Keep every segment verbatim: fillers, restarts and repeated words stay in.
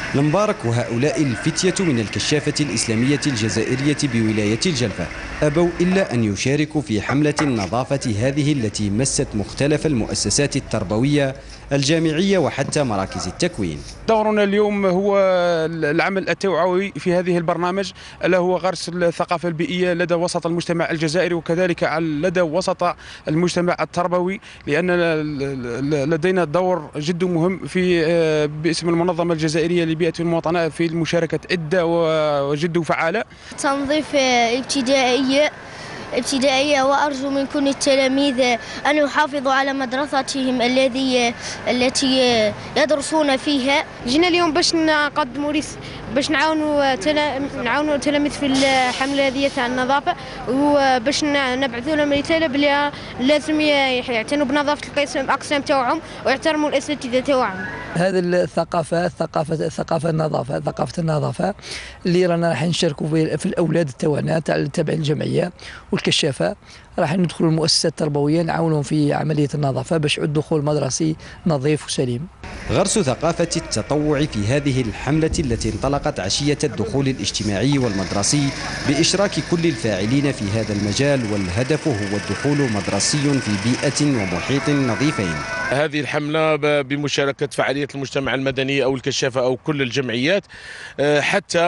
المبارك وهؤلاء الفتية من الكشافة الإسلامية الجزائرية بولاية الجلفة أبوا إلا أن يشاركوا في حملة النظافة هذه التي مست مختلف المؤسسات التربوية الجامعية وحتى مراكز التكوين. دورنا اليوم هو العمل التوعوي في هذه البرنامج، ألا هو غرس الثقافة البيئية لدى وسط المجتمع الجزائري وكذلك لدى وسط المجتمع التربوي، لأن لدينا دور جد مهم في باسم المنظمة الجزائرية لبيئة المواطنة في المشاركة عدة وجد فعالة. تنظيف ابتدائية ابتدائية وأرجو من كل التلاميذ أن يحافظوا على مدرستهم الذي التي يدرسون فيها. جينا اليوم باش نقدموا باش نعاونوا نعاونوا التلاميذ في الحملة هذه تاع النظافة، وباش نبعثوا لهم رسالة بلي لازم يعتنوا بنظافة الأقسام تاعهم ويحترموا الأساتذة تاعهم. هذه الثقافة الثقافة الثقافة النظافة ثقافة النظافة اللي رانا راح نشاركوا في الأولاد تاعنا تبع الجمعية والكشافة، راح ندخلوا المؤسسات التربوية نعاونهم في عملية النظافة باش يعود دخول مدرسي نظيف وسليم. غرس ثقافة التطوع في هذه الحملة التي انطلقت عشية الدخول الاجتماعي والمدرسي بإشراك كل الفاعلين في هذا المجال، والهدف هو الدخول مدرسي في بيئة ومحيط نظيفين. هذه الحملة بمشاركة فعالية المجتمع المدني أو الكشافة أو كل الجمعيات حتى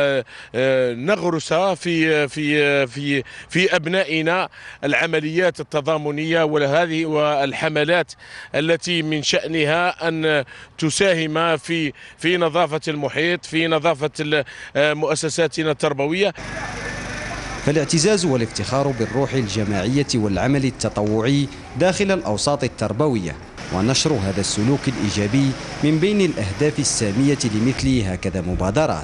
نغرس في في في في أبنائنا العمليات التضامنية وهذه والحملات التي من شأنها أن تساهم في في نظافة المحيط، في نظافة مؤسساتنا التربوية. فالاعتزاز والافتخار بالروح الجماعية والعمل التطوعي داخل الأوساط التربوية ونشر هذا السلوك الإيجابي من بين الأهداف السامية لمثل هكذا مبادرات.